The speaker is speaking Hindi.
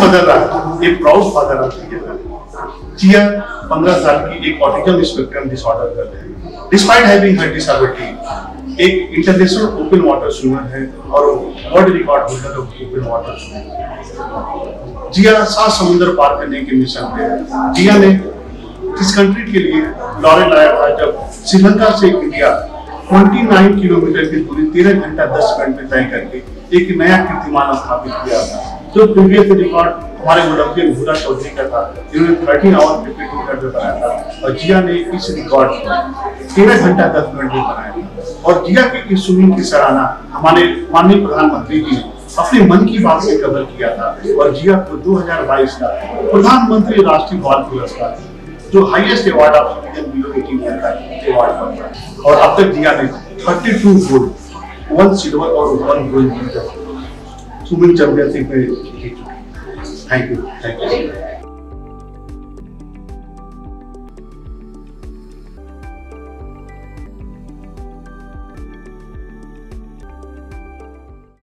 बदल रहा है, एक proud father of Jiya. Jiya 15 साल की एक ऑटिज्म स्पेक्ट्रम डिसऑर्डर करते हैं। डिस्पाइट हैविंग हर डिसेबिलिटी, एक इंटरनेशनल ओपन वाटर स्विमर है और world record holder of open water swimming. Jiya 7 समुद्र पार करने के मिशन पे है। जिया ने इस कंट्री के लिए लॉरेल लाया था जब श्रीलंका से इंडिया 29 किलोमीटर की दूरी 13 घंटा 10 मिनट में तय करके एक नया कीर्तिमान स्थापित किया था। जो प्रीवियस रिकॉर्ड हमारे ओलंपियन भूरा चौधरी का था, जिन्होंने 13 आवर 52 मिनट में बनाया था, और जिया ने इस रिकॉर्ड को 13 घंटा 10 मिनट में बनाया था। और जिया के इस स्विमिंग की सराहना हमारे माननीय प्रधानमंत्री जी ने अपने मन की बात से कवर किया था और जिया को 2022 का प्रधानमंत्री राष्ट्रीय बाल पुरस्कार, जो highest award of citizen below 18 year का अवार्ड बनता है। और अब तक जिया ने 32 गोल्ड, 1 सिल्वर और 1 गोल्ड स्विमिंग चैंपियनशिप में जीत चुकी है। Thank you.